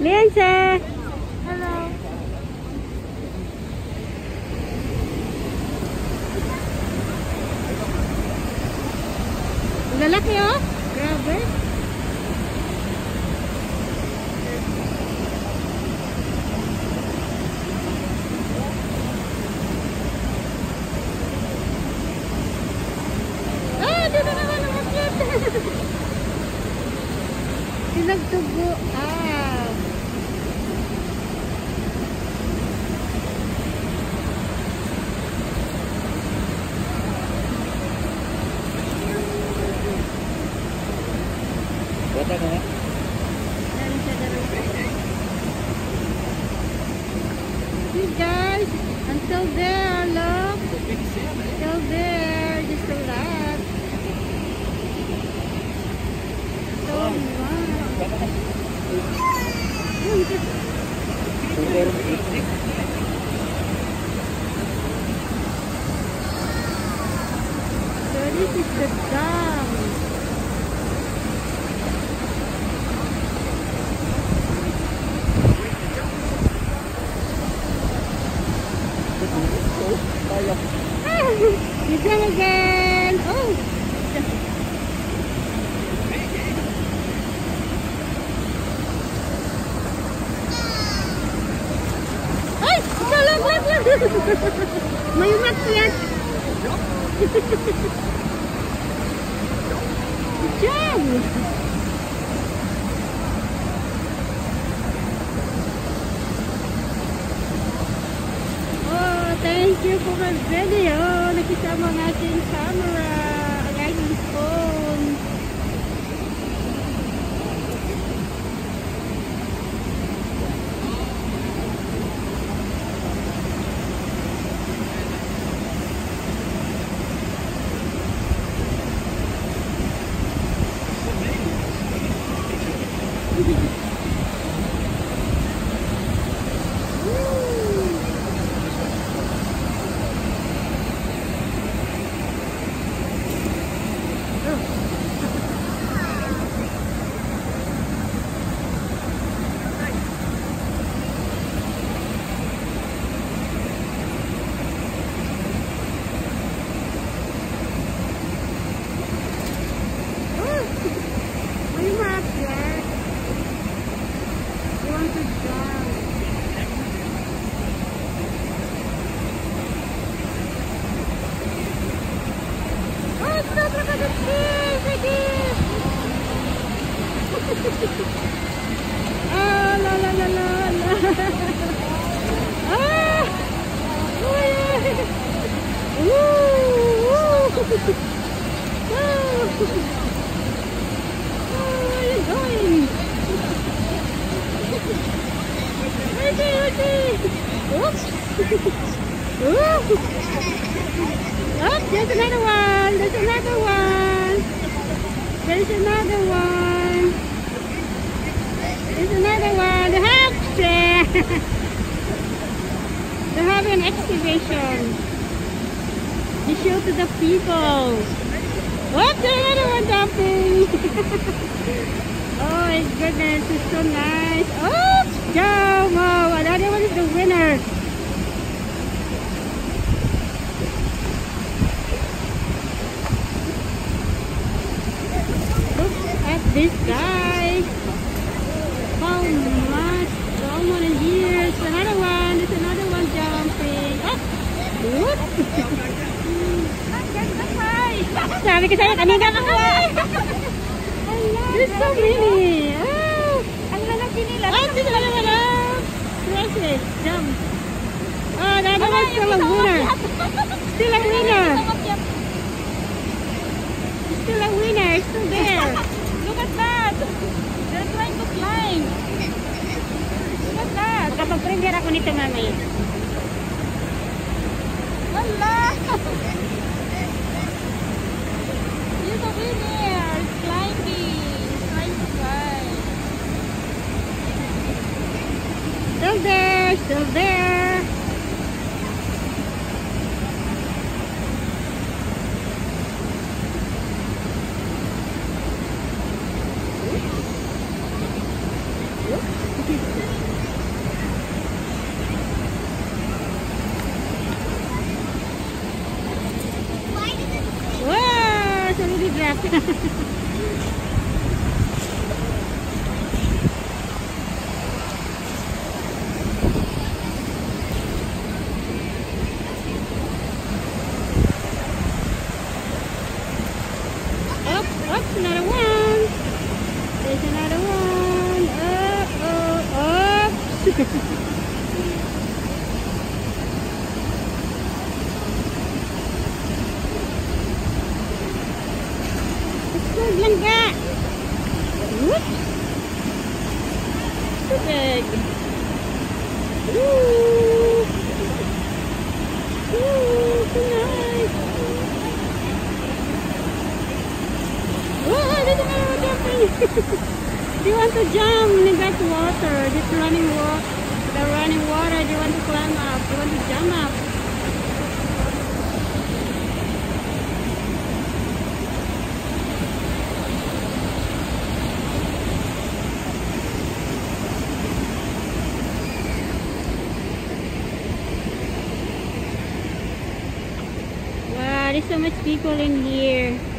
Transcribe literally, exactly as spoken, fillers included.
Liansa! Hello! Lalaki oh! Grabe! Ah! Dito naman ang makyat! Pinagtubo! Ah! Bota ka nga. See guys, until there, look. Still there, just a lot. So much. So this is the dam. You come again. Oh. Ay, ikaw lang, lang, lang. Mayungat ko yan. Good job. Thank you for the video. Nakisama ang aking camera, ang aking phone. Ah, la la la la la. Ah, oh yeah. Woo, woo. Oh, where are you going? Okay, okay. Oops. Ooh. Oh, there's another one. There's another one. There's another one. There's another one. They have they have an exhibition. They show to the people. Oh, there's another one jumping. Oh my goodness, it's so nice. Oh, jump! Oh, another one is the winner. This guy, how much salmon in here? There's another one, there's another one jumping. Oh, what? Sabi ko sa'yo, kanina ka kami. There's so many. Oh, ang lalaki nila. Oh, there's another one. Oh, process, jump. Oh, the other one's still a winner. Still a winner. Still a winner, still there. Look at that! They're trying to climb! Look at that! Kapag-premier ako nito mamaya. Wala! He's a winner! He's climbing! He's trying to climb! Still there! Still there! Look. that. Oh, oh, another one. There's another one. Oh, oh, oh. Good lang ka. Whoops. Too big. Ooh. Ooh, so nice. Oh, there's another one jumping. Do you want to jump in that water? This running water. The running water. Do you want to climb up? Do you want to jump up? Wow, there's so much people in here.